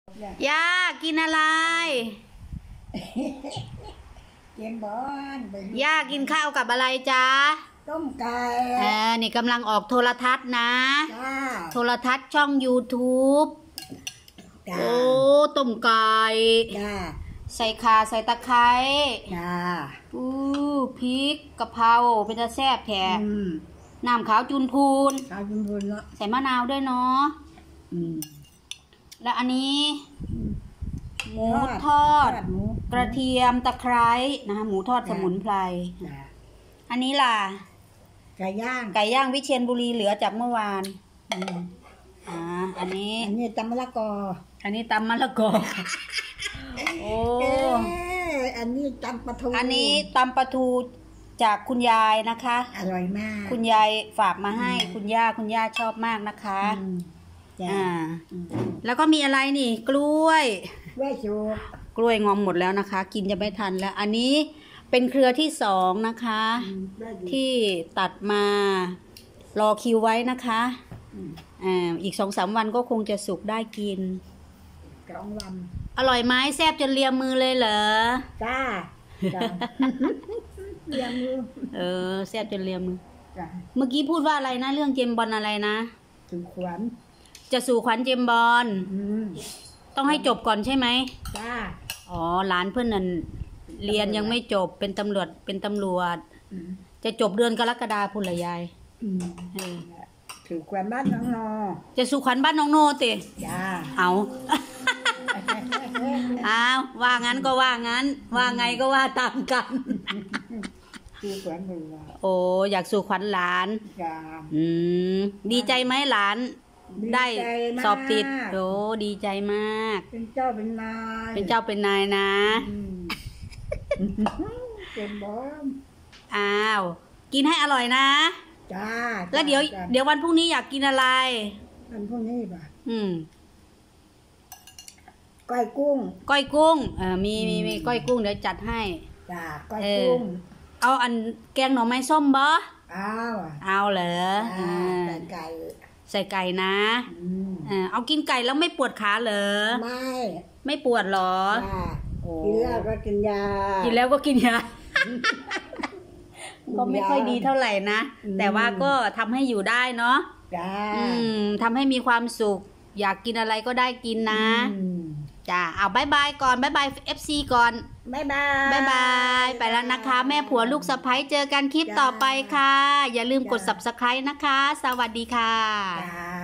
ย่ากินอะไรเกมบอลย่ากินข้าวกับอะไรจ๊ะต้มไก่นี่กำลังออกโทรทัศน์นะโทรทัศน์ช่อง YouTube โอ้ต้มไก่ใส่ข่าใส่ตะไคร้พริกกะเพราเป็นจะแซ่บแท้น้ำขาวจุนพูนใส่มะนาวด้วยเนาะแล้วอันนี้หมูทอดกระเทียมตะไคร้นะคะหมูทอดสมุนไพรอันนี้ล่ะไก่ย่างวิเชียรบุรีเหลือจากเมื่อวานอันนี้ตำมะละกออันนี้ตำมะละกอโอ้อันนี้ตำปลาทูอันนี้ตำปลาทูจากคุณยายนะคะอร่อยมากคุณยายฝากมาให้คุณย่าชอบมากนะคะแล้วก็มีอะไรนี่กล้วยกล้วยงอมหมดแล้วนะคะกินจะไม่ทันแล้วอันนี้เป็นเครือที่2นะคะที่ตัดมารอคิวไว้นะคะอีก 2-3 วันก็คงจะสุกได้กิน 2 วันอร่อยไหมแซ่บจนเลียมมือเลยเหรอจ้าเลียมมือแซ่บจนเลียมมือเมื่อกี้พูดว่าอะไรนะเรื่องเจมบอลอะไรนะสู่ขวัญจะสู่ขวัญเจมบอลต้องให้จบก่อนใช่ไหมจ้าหลานเพื่อนนั่นเรียนยังไม่จบเป็นตำรวจจะจบเดือนกรกฎาคมพุ่นละยายสู่ขวัญบ้านน้องโนจะสู่ขวัญบ้านน้องโนติจ้าเอาว่างั้นก็ว่างั้นว่าไงก็ว่าตามกันสู่ขวัญอยากสู่ขวัญหลานดีใจไหมหลานได้สอบติดดีใจมากเป็นเจ้าเป็นนายนะเป็นบอมกินให้อร่อยนะจ้าแล้วเดี๋ยววันพรุ่งนี้อยากกินอะไรวันพรุ่งนี้ป่ะก้อยกุ้งมีก้อยกุ้งเดี๋ยวจัดให้จ้าก้อยกุ้งเอาอันแกงหน่อไม้ส้มบ่เอาเหรอใส่ไก่นะเอากินไก่แล้วไม่ปวดขาเหรอไม่ปวดหรอกินแล้วก็กินยาก็ไม่ค่อยดีเท่าไหร่นะแต่ว่าก็ทำให้อยู่ได้เนาะทำให้มีความสุขอยากกินอะไรก็ได้กินนะจ้าเอาบายบายก่อนบายบาย FC ก่อนบายบายไปแล้วนะคะแม่ผัวลูกสะใภ้เจอกันคลิปต่อไปค่ะอย่าลืมกด Subscribe นะคะสวัสดีค่ะ